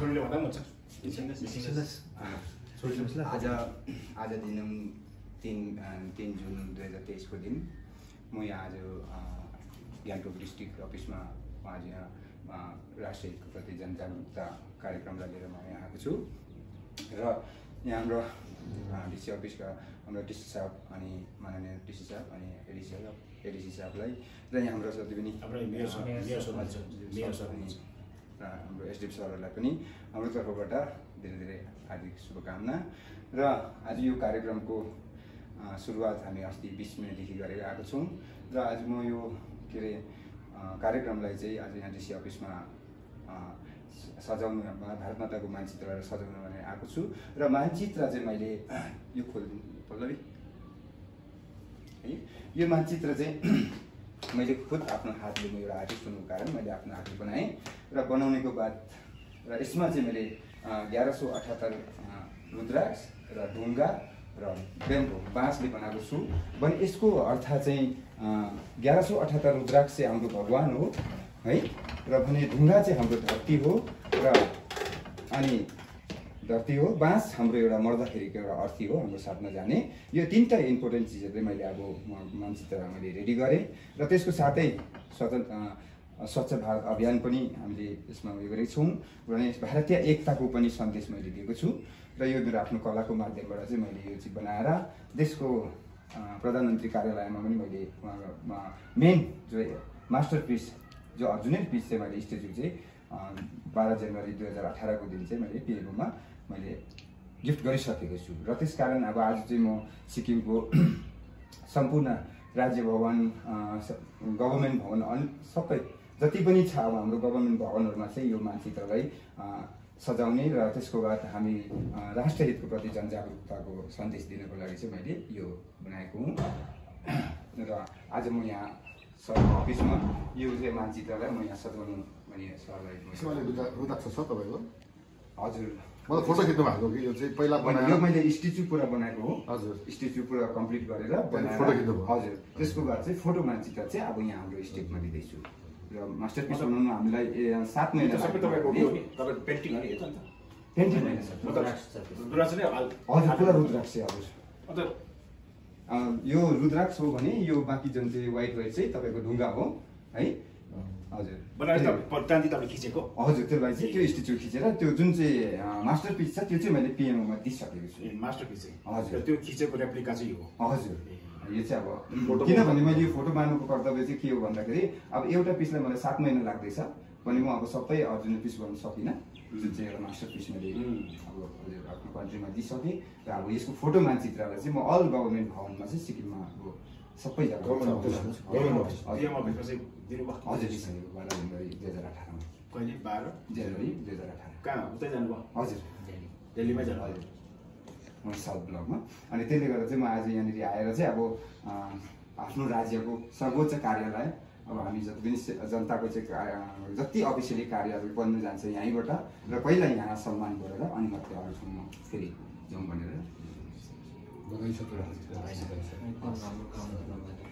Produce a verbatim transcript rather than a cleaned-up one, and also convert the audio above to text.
छोरीले भन्दा पनि हुन्छ आज आज दिन तीन तीन जुन दुई हजार तेईस को दिन म यहाँ आज गान्तोक डिस्ट्रिक्ट अफिसमा आज यहाँ राष्ट्रिय हितको प्रति जनजागरुकता कार्यक्रमलाई लिएर म यहाँ आएको छु र यहाँ हाम्रो डिसी अफिसका हाम्रो डिसी साहब अनि माननीय डिसी साहब अनि एडिसी साहब एडिसी साहबलाई र यहाँ हाम्रो जति पनि हाम्रो एसडिएफ सरहरूलाई पनि हाम्रो तर्फबाट धेरै धेरै हार्दिक शुभकामना र आज यो कार्यक्रमको सुरुवात हामी अस्ति बीस मिनटदेखि गरेर आएको छौँ र आज म यो के अरे कार्यक्रमलाई चाहिँ आज यहाँ डिसी अफिसमा सजाउनु भारत माताको मानचित्रलाई सजाउनु भनेर आएको छु र मानचित्र चाहिँ मैले यो खोलिदिनु पल्लवी है यो मानचित्र चाहिँ मैले खुद आफ्नो हातले म एउटा आर्टिस्ट हुनुको कारण मैले आफ्नो हातले बनाएँ र बनाउनेको बाद र यसमा चाहिँ मैले एघार सौ अठहत्तर रुद्राक्ष र ढुङ्गा र बेम्बो बाँसले बनाएको छु भने यसको अर्थ चाहिँ एघार सौ अठहत्तर रुद्राक्ष चाहिँ हाम्रो भगवान हो है र भने ढुङ्गा चाहिँ हाम्रो धरती हो र अनि धरती हो बाँस हाम्रो एउटा मर्दाखेरिको एउटा अर्थी हो हाम्रो साथमा जाने यो तिनवटा इम्पोर्टेन्ट चिजहरू चाहिँ मैले अब मानचित्र मैले रेडी गरेँ र त्यसको साथै स्वतन्त्र स्वच्छ भारत अभियान पनि हामीले यसमा उयो गरेको छौँ र भारतीय एकताको पनि सन्देश मैले दिएको छु र यो मेरो आफ्नो कलाको माध्यमबाट चाहिँ मैले यो चाहिँ बनाएर देशको प्रधानमन्त्री कार्यालयमा पनि मैले मेन जो मास्टर पिस जो अर्जुनै पिस चाहिँ मैले स्ट्याच्यु चाहिँ बाह्र जनवरी दुई हजार अठारको दिन चाहिँ मैले पिएमओमा मैले गिफ्ट गरिसकेको छु र त्यस कारण अब आज चाहिँ म सिक्किमको सम्पूर्ण राज्य भवन गभर्मेन्ट भवन अनि सबै जति पनि छ अब हाम्रो गभर्मेन्ट भवनहरूमा चाहिँ यो मानचित्रलाई सजाउने र त्यसको बाद हामी राष्ट्रिय हितको प्रति जनजागरुकताको सन्देश दिनको लागि चाहिँ मैले यो बनाएको हुँ र आज म यहाँ सर अफिसमा यो चाहिँ मानचित्रलाई म यहाँ सजाउनु मैले सरलाई रुद्राक्ष छ तपाईँको हजुर मलाई फोटो खिच्नु भएको कि यो चाहिँ पहिला बनाएको यो मैले स्ट्याच्यु पुरा बनाएको हो हजुर स्ट्याच्यु पुरा कम्प्लिट गरेर फोटो खिच्नु हजुर त्यसको बाद चाहिँ फोटो मानचित्र चाहिँ अब यहाँ हाम्रो स्टेटमा दिँदैछु र मास्टर पिस बनाउनु हामीलाई सात महिना सबै तपाईँको तपाईँ पेन्टिङ हो नि हेर्छ नि त पेन्टिङ होइन सर रुद्राक्ष नै हजुर पुरा रुद्राक्ष हजुर यो रुद्राक्ष हो भने यो बाँकी जुन चाहिँ व्हाइट व्हाइट चाहिँ तपाईँको ढुङ्गा हो है हजुर बनाएर तपाईँ खिचेको हजुर त्यसलाई चाहिँ त्यो स्ट्याच्यु खिचेर त्यो जुन चाहिँ मास्टर पिस छ त्यो चाहिँ मैले पिएमओमा दिइसकेको छु मास्टर पिस चाहिँ हजुर त्यो खिचेको रेप्लिका चाहिँ हो हजुर यो चाहिँ अब किनभने मैले यो फोटो मार्नुको कर्तव्य चाहिँ के हो भन्दाखेरि अब एउटा पिसलाई मलाई सात महिना लाग्दैछ भने म अब सबै अर्जुन पिस गर्न सकिनँ जुन चाहिँ एउटा मास्टर पिस मैले अब हजुर आफ्नो कन्ट्रीमा दिइसकेँ र अब यसको फोटो मानचित्रलाई चाहिँ म अल गभर्मेन्ट भवनमा चाहिँ सिक्किममा अब सबै जग्गा हजुर दिइसकेको बाह्र जनवरी दुई हजार अठारमा कहिले बाह्र जनवरी दुई हजार अठार कहाँ उतै जानुभयो हजुर दिल्लीमै जानु हजुर म साउथ ब्लकमा अनि त्यसले गर्दा चाहिँ म आज यहाँनिर आएर चाहिँ अब आफ्नो राज्यको सर्वोच्च कार्यालय अब हामी जति पनि जनताको चाहिँ जति अफिसियली कार्यहरू बन्नु जान्छ यहीँबाट र पहिला यहाँ सम्मान गरेर अनि मात्रै अरू ठाउँमा फेरि जाउँ भनेर